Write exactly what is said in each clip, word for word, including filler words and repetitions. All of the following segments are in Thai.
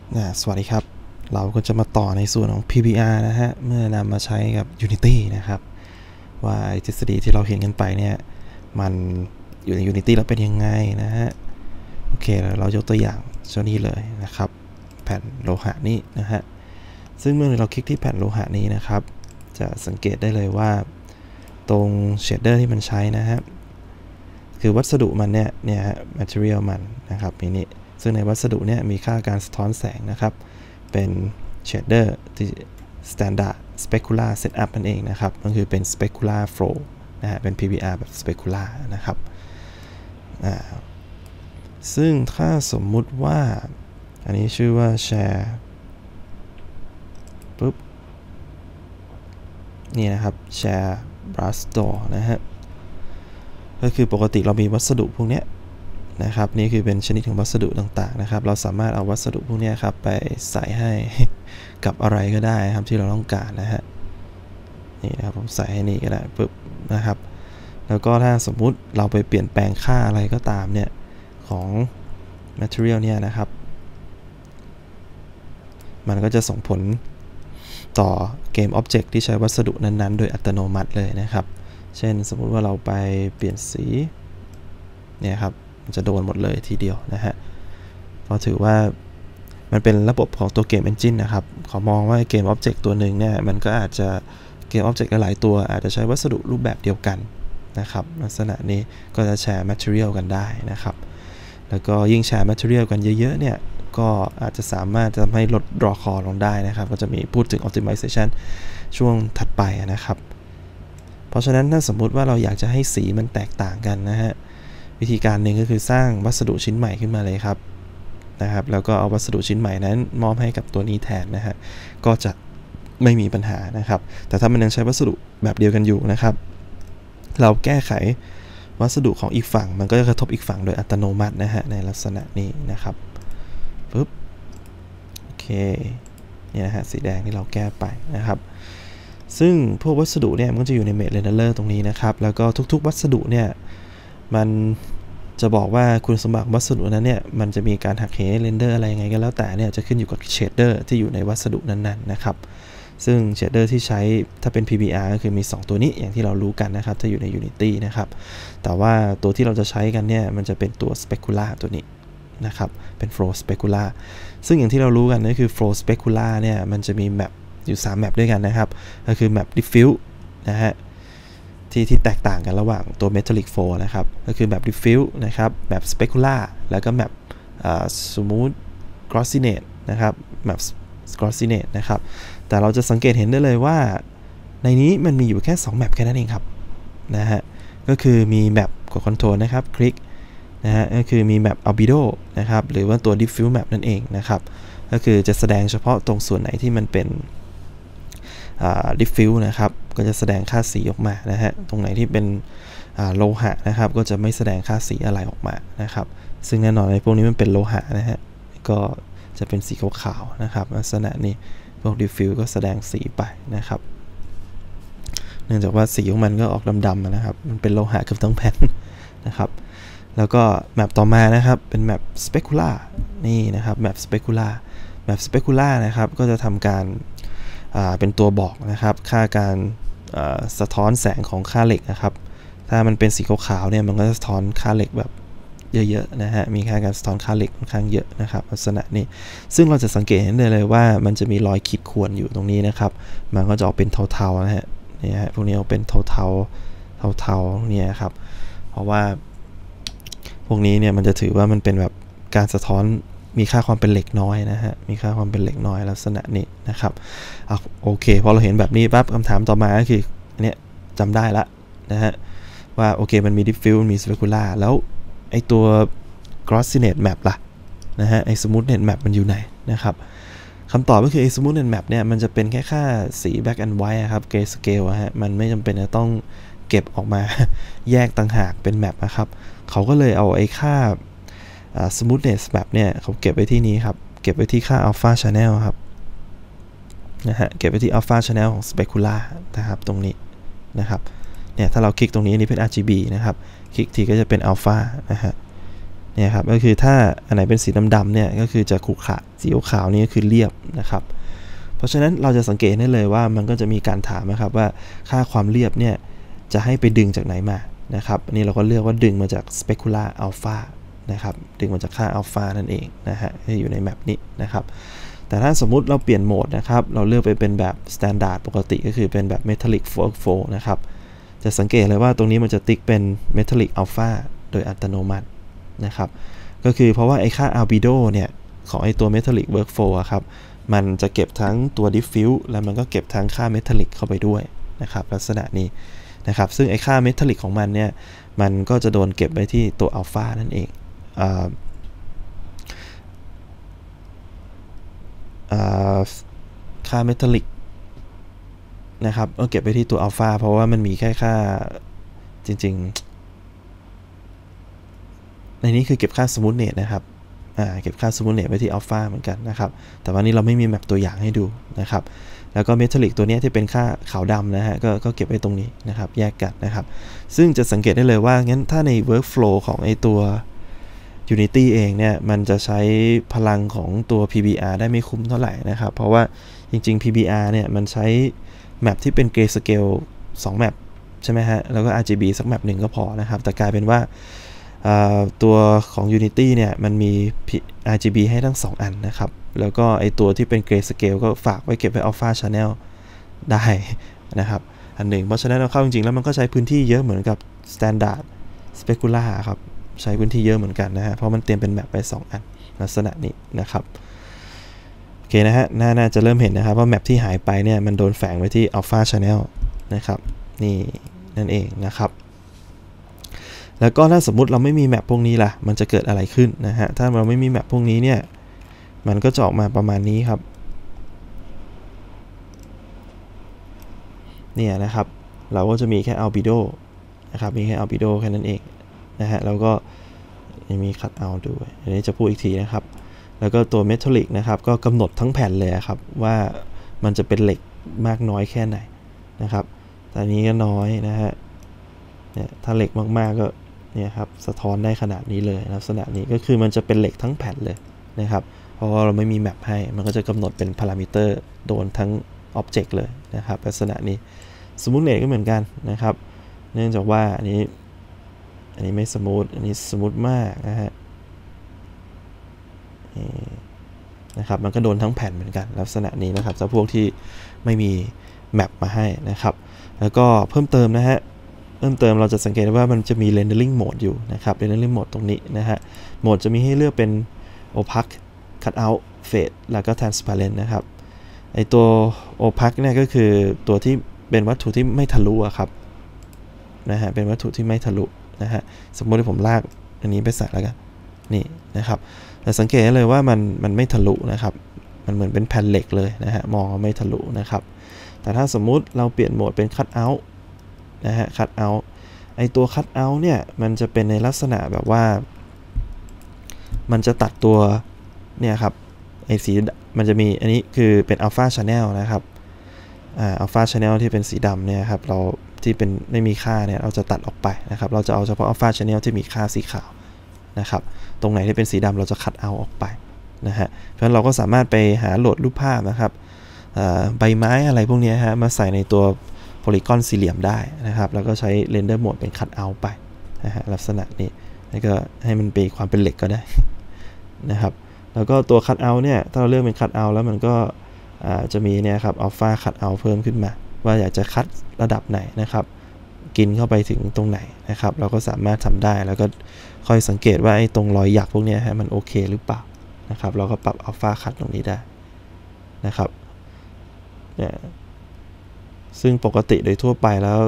สวัสดีครับเราก็จะมาต่อในส่วนของ พี บี อาร์ นะฮะเมื่อนำมาใช้กับ Unity นะครับว่าทฤษฎีที่เราเห็นกันไปเนี่ยมันอยู่ใน Unity แล้วเป็นยังไงนะฮะโอเคเรายกตัวอย่างเจ้านี้เลยนะครับแผ่นโลหะนี้นะฮะซึ่งเมื่อเราคลิกที่แผ่นโลหะนี้นะครับจะสังเกตได้เลยว่าตรงเชดเดอร์ที่มันใช้นะฮะคือวัสดุมันเนี่ยเนี่ย material มันนะครับนี้ซึ่งในวัสดุเนี่ยมีค่าการสะท้อนแสงนะครับเป็น shader ที่ standard specular setup นั่นเองนะครับก็คือเป็น specular flow นะฮะเป็น พี บี อาร์ แบบ specular นะครับซึ่งถ้าสมมุติว่าอันนี้ชื่อว่า share ปุ๊บนี่นะครับ share brush store นะฮะก็คือปกติเรามีวัสดุพวกนี้นะครับนี่คือเป็นชนิดของวัสดุต่างๆนะครับเราสามารถเอาวัสดุพวกนี้ครับไปใส่ให้กับอะไรก็ได้ครับที่เราต้องการนะฮะนี่นะครับผมใส่ให้นี่ก็ได้ปุ๊บนะครับแล้วก็ถ้าสมมุติเราไปเปลี่ยนแปลงค่าอะไรก็ตามเนี่ยของ material เนี่ยนะครับมันก็จะส่งผลต่อเกม Object ที่ใช้วัสดุนั้นๆโดยอัตโนมัติเลยนะครับเช่นสมมุติว่าเราไปเปลี่ยนสีเนี่ยครับจะโดนหมดเลยทีเดียวนะฮะเพราะถือว่ามันเป็นระบบของตัวเกม Engine นะครับขอมองว่าเกม Object ตัวหนึ่งเนี่ยมันก็อาจจะเกม Object หลายตัวอาจจะใช้วัสดุรูปแบบเดียวกันนะครับลักษณะนี้ก็จะแชร์ Material กันได้นะครับแล้วก็ยิ่งแชร์ Material กันเยอะๆเนี่ยก็อาจจะสามารถจะทำให้ลด draw cost ลงได้นะครับก็จะมีพูดถึง Optimization ช่วงถัดไปนะครับเพราะฉะนั้นถ้าสมมุติว่าเราอยากจะให้สีมันแตกต่างกันนะฮะวิธีการหนึ่งก็คือสร้างวัสดุชิ้นใหม่ขึ้นมาเลยครับนะครับแล้วก็เอาวัสดุชิ้นใหม่นั้นมอบให้กับตัวนี้แทนนะฮะก็จะไม่มีปัญหานะครับแต่ถ้ามันยังใช้วัสดุแบบเดียวกันอยู่นะครับเราแก้ไขวัสดุของอีกฝั่งมันก็จะกระทบอีกฝั่งโดยอัตโนมัตินะฮะในลักษณะนี้นะครับปึ๊บโอเคเนี่ยนะฮะสีแดงที่เราแก้ไปนะครับซึ่งพวกวัสดุเนี่ยมันก็จะอยู่ใน Main Renderer ตรงนี้นะครับแล้วก็ทุกๆวัสดุเนี่ยมันจะบอกว่าคุณสมบัติวัสดุนั้นเนี่ยมันจะมีการหักเหเรนเดอร์อะไรยังไงก็แล้วแต่เนี่ยจะขึ้นอยู่กับเชดเดอร์ที่อยู่ในวัสดุนั้นๆนะครับซึ่งเชดเดอร์ที่ใช้ถ้าเป็น พี บี อาร์ ก็คือมีสองตัวนี้อย่างที่เรารู้กันนะครับถ้าอยู่ใน Unity นะครับแต่ว่าตัวที่เราจะใช้กันเนี่ยมันจะเป็นตัว Specular ตัวนี้นะครับเป็น Flow Specular ซึ่งอย่างที่เรารู้กันก็คือ Flow Specular เนี่ยมันจะมีแมปอยู่สามแมปด้วยกันนะครับก็คือแมป Diffuse นะฮะที่ที่แตกต่างกันระหว่างตัว Metallic Flow นะครับก็คือแบบ Diffuse นะครับแบบ Specular แล้วก็แบบ Smooth Glossiness นะครับแบบ Glossiness นะครับแต่เราจะสังเกตเห็นได้เลยว่าในนี้มันมีอยู่แค่สองแมปแค่นั้นเองครับนะฮะก็คือมีแมปกด Control นะครับคลิกนะฮะก็คือมีแมป Albedo นะครับหรือว่าตัว Diffuse Map นั่นเองนะครับก็คือจะแสดงเฉพาะตรงส่วนไหนที่มันเป็นdiffuse นะครับก็จะแสดงค่าสีออกมานะฮะตรงไหนที่เป็นโลหะนะครับก็จะไม่แสดงค่าสีอะไรออกมานะครับซึ่งแน่นอนในพวกนี้มันเป็นโลหะนะฮะก็จะเป็นสีขาวๆนะครับลักษณะนี้พวก diffuse ก็แสดงสีไปนะครับเนื่องจากว่าสีของมันก็ออกดำๆนะครับมันเป็นโลหะเกือบทั้งแผ่นนะครับแล้วก็แมปต่อมานะครับเป็นแมป specular นี่นะครับแมป specular แมป specular นะครับก็จะทำการเป็นตัวบอกนะครับค่าการสะท้อนแสงของค่าเหล็กนะครับถ้ามันเป็นสีขาวๆเนี่ยมันก็จะสะท้อนค่าเหล็กแบบเยอะๆนะฮะมีค่าการสะท้อนค่าเหล็กค่อนข้างเยอะนะครับลักษณะนี้ซึ่งเราจะสังเกตเห็นได้เลยว่ามันจะมีรอยขีดข่วนอยู่ตรงนี้นะครับมันก็จะออกเป็นเทาๆนะฮะนี่ฮะพวกนี้ออกเป็นเทาๆเทาๆเนี่ยครับเพราะว่าพวกนี้เนี่ยมันจะถือว่ามันเป็นแบบการสะท้อนมีค่าความเป็นเหล็กน้อยนะฮะมีค่าความเป็นเหล็กน้อยลักษณะนี้นะครับโอเคพอเราเห็นแบบนี้ปั๊บคำถามต่อมาก็คืออันเนี้ยจำได้ละนะฮะว่าโอเคมันมี diffuse มี specular แล้วไอตัว glossiness map ล่ะนะฮะไอ smoothness map มันอยู่ไหนนะครับคำตอบก็คือไอ smoothness map เนี่ยมันจะเป็นแค่ค่าสี black and white ครับ grayscale ฮะมันไม่จำเป็นจะต้องเก็บออกมาแยกต่างหากเป็นแมปนะครับเขาก็เลยเอาไอค่าsmoothness map เนี่ยเขาเก็บไว้ที่นี้ครับเก็บไว้ที่ค่า alpha channel ครับนะฮะเก็บไว้ที่ alpha channel ของ specular นะครับตรงนี้นะครับเนี่ยถ้าเราคลิกตรงนี้นี่เป็น อาร์ จี บี นะครับคลิกทีก็จะเป็น alpha นะฮะเนี่ยครับก็คือถ้าอันไหนเป็นสีดำๆเนี่ยก็คือจะขรุขระสีขาวนี่ก็คือเรียบนะครับเพราะฉะนั้นเราจะสังเกตได้เลยว่ามันก็จะมีการถามนะครับว่าค่าความเรียบเนี่ยจะให้ไปดึงจากไหนมานะครับอันนี้เราก็เลือกว่าดึงมาจาก specular alpha นะครับดึงมาจากค่า alpha นั่นเองนะฮะที่อยู่ในแมปนี้นะครับแต่ถ้าสมมุติเราเปลี่ยนโหมดนะครับเราเลือกไปเป็นแบบ standard ปกติก็คือเป็นแบบ metallic workflow นะครับจะสังเกตเลยว่าตรงนี้มันจะติ๊กเป็น metallic alpha โดยอัตโนมัตินะครับก็คือเพราะว่าไอ้ค่า albedo เนี่ยของไอ้ตัว metallic workflow อะครับมันจะเก็บทั้งตัว diffuse แล้วมันก็เก็บทั้งค่า metallic เข้าไปด้วยนะครับลักษณะนี้นะครับซึ่งไอ้ค่า metallic ของมันเนี่ยมันก็จะโดนเก็บไว้ที่ตัว alpha นั่นเองค่า metallic นะครับก็เก็บไว้ที่ตัว alpha เพราะว่ามันมีแค่ค่าจริงๆในนี้คือเก็บค่า smoothness นะครับเก็บค่า smoothness ไว้ที่ alpha เหมือนกันนะครับแต่ว่านี้เราไม่มีแมปตัวอย่างให้ดูนะครับแล้วก็ metallic ตัวนี้ที่เป็นค่าขาวดำนะฮะกก็เก็บไว้ตรงนี้นะครับแยกกันนะครับซึ่งจะสังเกตได้เลยว่างั้นถ้าใน workflow ของไอตัว Unity เองเนี่ยมันจะใช้พลังของตัว พี บี อาร์ ได้ไม่คุ้มเท่าไหร่นะครับเพราะว่าจริงๆ พี บี อาร์ เนี่ยมันใช้แมปที่เป็น grayscale สองแมปใช่ไหมฮะแล้วก็ อาร์ จี บี สักแมปหนึ่งก็พอนะครับแต่กลายเป็นว่าตัวของ Unity เนี่ยมันมี อาร์ จี บี ให้ทั้งสองอันนะครับแล้วก็ไอตัวที่เป็น grayscale ก็ฝากไว้เก็บไว้ alpha channel ได้นะครับอันหนึ่งเพราะฉะนั้นเราเข้าจริงๆแล้วมันก็ใช้พื้นที่เยอะเหมือนกับ standard specular ครับใช้พื้นที่เยอะเหมือนกันนะฮะเพราะมันเตรียมเป็นแมปไปสองอันลักษณะนี้นะครับโอเคนะฮะน่าจะเริ่มเห็นนะครับว่าแมปที่หายไปเนี่ยมันโดนแฝงไว้ที่ alpha channel นะครับนี่นั่นเองนะครับแล้วก็ถ้าสมมุติเราไม่มีแมปพวกนี้ล่ะมันจะเกิดอะไรขึ้นนะฮะถ้าเราไม่มีแมปพวกนี้เนี่ยมันก็จะออกมาประมาณนี้ครับเนี่ยนะครับเราก็จะมีแค่ albedo นะครับมีแค่ albedo แค่นั้นเองนะฮะแล้วก็มี cut out ด้วยอันนี้จะพูดอีกทีนะครับแล้วก็ตัว metallic นะครับก็กำหนดทั้งแผ่นเลยครับว่ามันจะเป็นเหล็กมากน้อยแค่ไหนนะครับตอนนี้ก็น้อยนะฮะเนี่ยถ้าเหล็กมากๆก็เนี่ยครับสะท้อนได้ขนาดนี้เลยลักษณะนี้ก็คือมันจะเป็นเหล็กทั้งแผ่นเลยนะครับเพราะว่าเราไม่มีแมปให้มันก็จะกำหนดเป็นพารามิเตอร์โดนทั้ง object เลยนะครับลักษณะนี้สมมุติเนตก็เหมือนกันนะครับเนื่องจากว่าอันนี้อันนี้ไม่สมูทอันนี้สมูทมากนะฮะนะครับมันก็โดนทั้งแผ่นเหมือนกันลักษณะนี้นะครับสำหรับพวกที่ไม่มีแมปมาให้นะครับแล้วก็เพิ่มเติมนะฮะเพิ่มเติมเราจะสังเกตว่ามันจะมี rendering mode อยู่นะครับ rendering mode ตรงนี้นะฮะโหมดจะมีให้เลือกเป็น opaque cutout fade แล้วก็ transparent นะครับไอตัว opaque เนี่ยก็คือตัวที่เป็นวัตถุที่ไม่ทะลุอะครับนะฮะเป็นวัตถุที่ไม่ทะลุนะฮะสมมติว่าผมลากอันนี้ไปใส่แล้วกันนี่นะครับแต่สังเกตเลยว่ามันมันไม่ทะลุนะครับมันเหมือนเป็นแผ่นเหล็กเลยนะฮะมองไม่ทะลุนะครับแต่ถ้าสมมุติเราเปลี่ยนโหมดเป็น cut out นะฮะ cut out ไอตัว cut out เนี่ยมันจะเป็นในลักษณะแบบว่ามันจะตัดตัวเนี่ยครับไอสีมันจะมีอันนี้คือเป็น alpha channel นะครับอ่า alpha channel ที่เป็นสีดำเนี่ยครับเราที่เป็นไม่มีค่าเนี่ยเราจะตัดออกไปนะครับเราจะเอาเฉพาะ alpha channel ที่มีค่าสีขาวนะครับตรงไหนที่เป็นสีดำเราจะคัดเอาออกไปนะฮะเพราะฉะนั้นเราก็สามารถไปหาโหลดรูปภาพนะครับใบไม้อะไรพวกนี้ฮะมาใส่ในตัวโพลีกอนสี่เหลี่ยมได้นะครับแล้วก็ใช้เรนเดอร์โหมดเป็นคัดเอาไปนะฮะลักษณะนี้แล้วก็ให้มันเป็นความเป็นเหล็กก็ได้นะครับแล้วก็ตัวคัดเอาเนี่ยถ้าเราเลือกเป็นคัดเอาแล้วมันก็จะมีเนี่ยครับอัลฟาคัดเอาเพิ่มขึ้นมาว่าอยากจะคัดระดับไหนนะครับกินเข้าไปถึงตรงไหนนะครับเราก็สามารถทำได้แล้วก็ค่อยสังเกตว่าไอ้ตรงรอยหยักพวกนี้ฮะมันโอเคหรือเปล่านะครับเราก็ปรับอัลฟาคัดตรงนี้ได้นะครับเนี่ยซึ่งปกติโดยทั่วไปแล้ว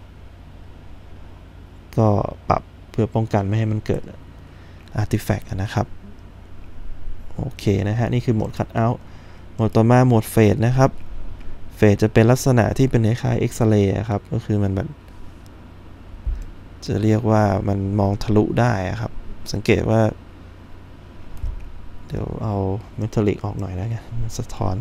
ก็ปรับเพื่อป้องกันไม่ให้มันเกิดอาร์ติแฟกต์นะครับโอเคนะฮะนี่คือโหมดคัทเอาท์โหมดต่อมาโหมดเฟดนะครับเฟดจะเป็นลักษณะที่เป็นคล้ายๆเอ็กซเรย์ครับก็คือมันแบบจะเรียกว่ามันมองทะลุได้ครับสังเกตว่าเดี๋ยวเอาเมทัลลิกออกหน่อยแล้วกันสะท้อน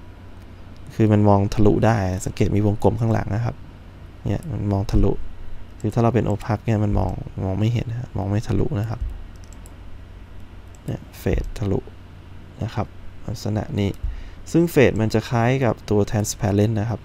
คือมันมองทะลุได้สังเกตมีวงกลมข้างหลังนะครับเนี่ยมันมองทะลุคือถ้าเราเป็นโอพักเนี่ยมันมองมองไม่เห็นนะมองไม่ทะลุนะครับเนี่ยเฟดทะลุนะครับลักษณะนี้ซึ่งเฟดมันจะคล้ายกับตัว transparent นะครับ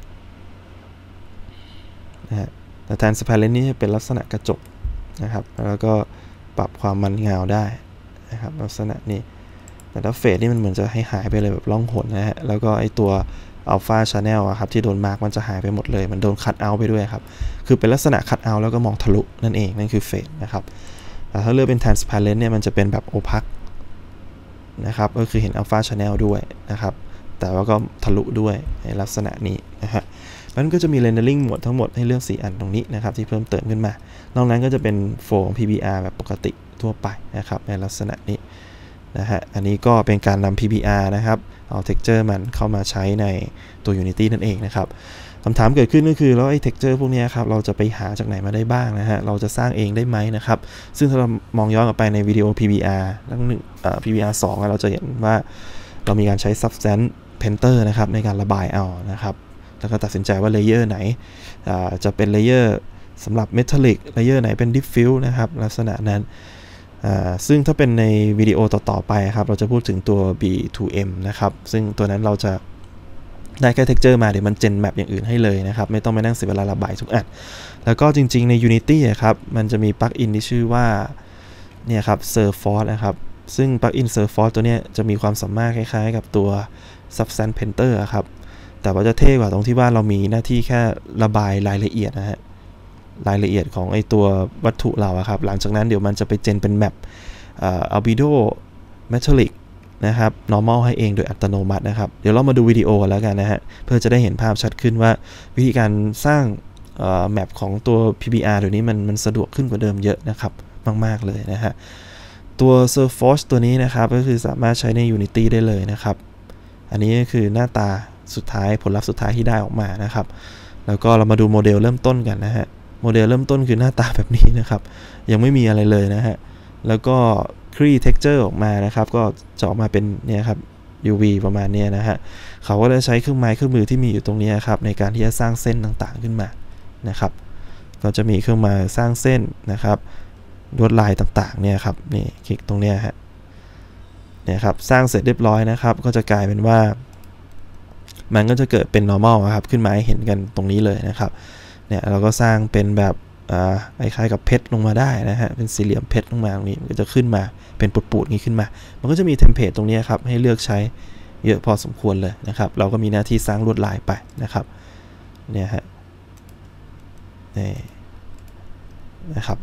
นะฮะแต่ transparent นี่เป็นลักษณะกระจกนะครับแล้วก็ปรับความมันเงาได้นะครับลักษณะนี้แต่ถ้าเฟดนี่มันเหมือนจะให้หายไปเลยแบบล่องหนนะฮะแล้วก็ไอตัว alpha channel อะครับที่โดนมาร์กมันจะหายไปหมดเลยมันโดนคัตเอาท์ไปด้วยครับคือเป็นลักษณะคัตเอาท์แล้วก็มองทะลุนั่นเองนั่นคือเฟดนะครับแต่ถ้าเลือกเป็น transparent เนี่ยมันจะเป็นแบบ opaque นะครับก็คือเห็น alpha channel ด้วยนะครับแต่ว่าก็ทะลุด้วยในลักษณะนี้นะฮะมันก็จะมี rendering หมดทั้งหมดให้เลือกสี่อันตรงนี้นะครับที่เพิ่มเติมขึ้นมานอกนั้นก็จะเป็นโฟล์ของ พี บี อาร์ แบบปกติทั่วไปนะครับในลักษณะนี้นะฮะอันนี้ก็เป็นการนำ พี บี อาร์ นะครับเอา texture มันเข้ามาใช้ในตัว Unity นั่นเองนะครับคำถามเกิดขึ้นก็คือแล้วไอ้ texture พวกนี้ครับเราจะไปหาจากไหนมาได้บ้างนะฮะเราจะสร้างเองได้ไหมนะครับซึ่งถ้าเรามองย้อนกลับไปในวิดีโอ พี บี อาร์ ทั้งหนึ่งเอ่อ พี บี อาร์ สองเราจะเห็นว่าเรามีการใช้ substance painter นะครับในการระบายเอานะครับแล้วก็ตัดสินใจว่าเลเยอร์ไหนจะเป็นเลเยอร์สำหรับ metallic เลเยอร์ไหนเป็น diffuse นะครับลักษณะนั้นซึ่งถ้าเป็นในวิดีโอต่อๆไปครับเราจะพูดถึงตัว บี ทู เอ็ม นะครับซึ่งตัวนั้นเราจะได้แค่ texture มาเดี๋ยวมัน gen map อย่างอื่นให้เลยนะครับไม่ต้องไปนั่งเสียเวลาระบายทุกอันแล้วก็จริงๆใน Unity ครับมันจะมีปลั๊กอินที่ชื่อว่าเนี่ยครับ Surforce นะครับซึ่งปลั๊กอิน Surforce ตัวนี้จะมีความสามารถคล้ายๆกับตัว Substance Painter ครับแต่ว่าจะเท่กว่าตรงที่ว่าเรามีหน้าที่แค่ระบายรายละเอียดนะฮะรายละเอียดของไอตัววัตถุเราครับหลังจากนั้นเดี๋ยวมันจะไปเจนเป็นแมปอัลบิโดเมทัลลิกนะครับ normal ให้เองโดยอัตโนมัตินะครับเดี๋ยวเรามาดูวิดีโอแล้วกันนะฮะเพื่อจะได้เห็นภาพชัดขึ้นว่าวิธีการสร้างแมปของตัว พี บี อาร์ เดี๋ยวนี้มันมันสะดวกขึ้นกว่าเดิมเยอะนะครับมากๆเลยนะฮะตัว Surforce ตัวนี้นะครับก็คือสามารถใช้ใน Unity ได้เลยนะครับอันนี้ก็คือหน้าตาสุดท้ายผลลัพธ์สุดท้ายที่ได้ออกมานะครับแล้วก็เรามาดูโมเดลเริ่มต้นกันนะฮะโมเดลเริ่มต้นคือหน้าตาแบบนี้นะครับยังไม่มีอะไรเลยนะฮะแล้วก็คลี่ texture ออกมานะครับก็จะออกมาเป็นเนี่ยครับ ยู วี ประมาณนี้นะฮะเขาก็จะใช้เครื่องไม้เครื่องมือที่มีอยู่ตรงนี้ครับในการที่จะสร้างเส้นต่างๆขึ้นมานะครับก็จะมีเครื่องมือสร้างเส้นนะครับลวดลายต่างๆเนี่ยครับนี่คลิกตรงนี้ฮะเนี่ยครับสร้างเสร็จเรียบร้อยนะครับก็จะกลายเป็นว่ามันก็จะเกิดเป็น normal ครับขึ้นมาให้เห็นกันตรงนี้เลยนะครับเนี่ยเราก็สร้างเป็นแบบคล้ายๆกับเพชรลงมาได้นะฮะเป็นสี่เหลี่ยมเพชรลงมาตรงนี้มันก็จะขึ้นมาเป็นปูดๆนี้ขึ้นมามันก็จะมีเทมเพลตตรงนี้ครับให้เลือกใช้เยอะพอสมควรเลยนะครับเราก็มีหน้าที่สร้างลวดลายไปนะครับเนี่ยฮะนี่นะครับ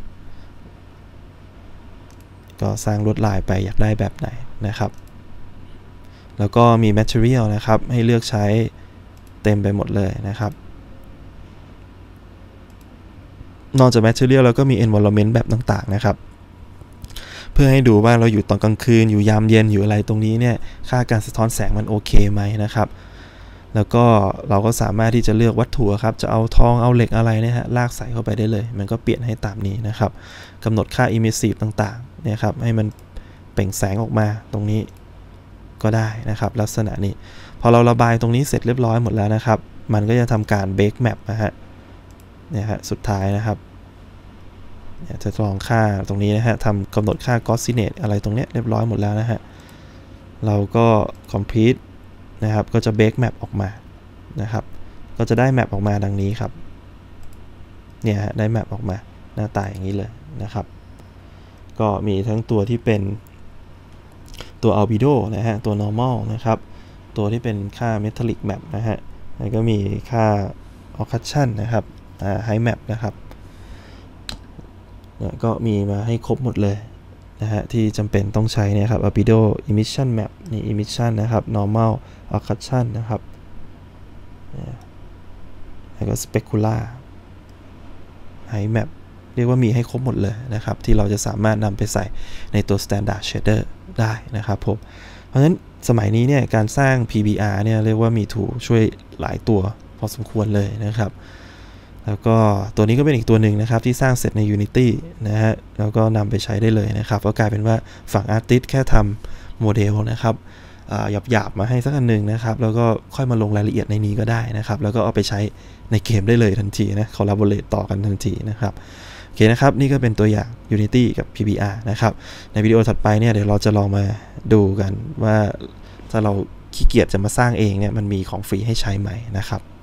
ก็สร้างลวดลายไปอยากได้แบบไหนนะครับแล้วก็มี material นะครับให้เลือกใช้เต็มไปหมดเลยนะครับนอกจาก material แล้วก็มี environment แบบต่างๆนะครับเพื่อให้ดูว่าเราอยู่ตอนกลางคืนอยู่ยามเย็นอยู่อะไรตรงนี้เนี่ยค่าการสะท้อนแสงมันโอเคไหมนะครับแล้วก็เราก็สามารถที่จะเลือกวัตถุครับจะเอาทองเอาเหล็กอะไรเนี่ยฮะลากใส่เข้าไปได้เลยมันก็เปลี่ยนให้ตามนี้นะครับกำหนดค่า emissive ต่างๆเนี่ยครับให้มันเปล่งแสงออกมาตรงนี้ก็ได้นะครับลักษณะนี้พอเราระบายตรงนี้เสร็จเรียบร้อยหมดแล้วนะครับมันก็จะทำการ bake map นะฮะเนี่ยฮะสุดท้ายนะครับเนี่ยจะลองค่าตรงนี้นะฮะทำกำหนดค่า Gaussian อะไรตรงนี้เรียบร้อยหมดแล้วนะฮะเราก็ complete นะครับก็จะ bake map ออกมานะครับก็จะได้แมปออกมาดังนี้ครับเนี่ยฮะได้แมปออกมาหน้าตาอย่างนี้เลยนะครับก็มีทั้งตัวที่เป็นตัว albedo นะฮะตัว normal นะครับตัวที่เป็นค่า metallic map นะฮะแล้วก็มีค่า occlusion นะครับอ่า high map นะครับก็มีมาให้ครบหมดเลยนะฮะที่จำเป็นต้องใช้เนี่ยครับ albedo emission map นี่ emission นะครับ normal occlusion นะครับแล้วก็ specular high map เรียกว่ามีให้ครบหมดเลยนะครับที่เราจะสามารถนำไปใส่ในตัว standard shader ได้นะครับผมเพราะฉะนั้นสมัยนี้เนี่ยการสร้าง พี บี อาร์ เนี่ยเรียกว่ามีถูช่วยหลายตัวพอสมควรเลยนะครับแล้วก็ตัวนี้ก็เป็นอีกตัวหนึ่งนะครับที่สร้างเสร็จใน Unity นะฮะแล้วก็นำไปใช้ได้เลยนะครับก็กลายเป็นว่าฝั่ง Artist แค่ทำโมเดลนะครับหยาบๆมาให้สักอันหนึ่งนะครับแล้วก็ค่อยมาลงรายละเอียดในนี้ก็ได้นะครับแล้วก็เอาไปใช้ในเกมได้เลยทันทีนะ collaborate ต่อกันทันทีนะครับโอเคนะครับนี่ก็เป็นตัวอย่าง Unity กับ พี บี อาร์ นะครับในวิดีโอถัดไปเนี่ยเดี๋ยวเราจะลองมาดูกันว่าถ้าเราขี้เกียจจะมาสร้างเองเนี่ยมันมีของฟรีให้ใช้ไหมนะครับ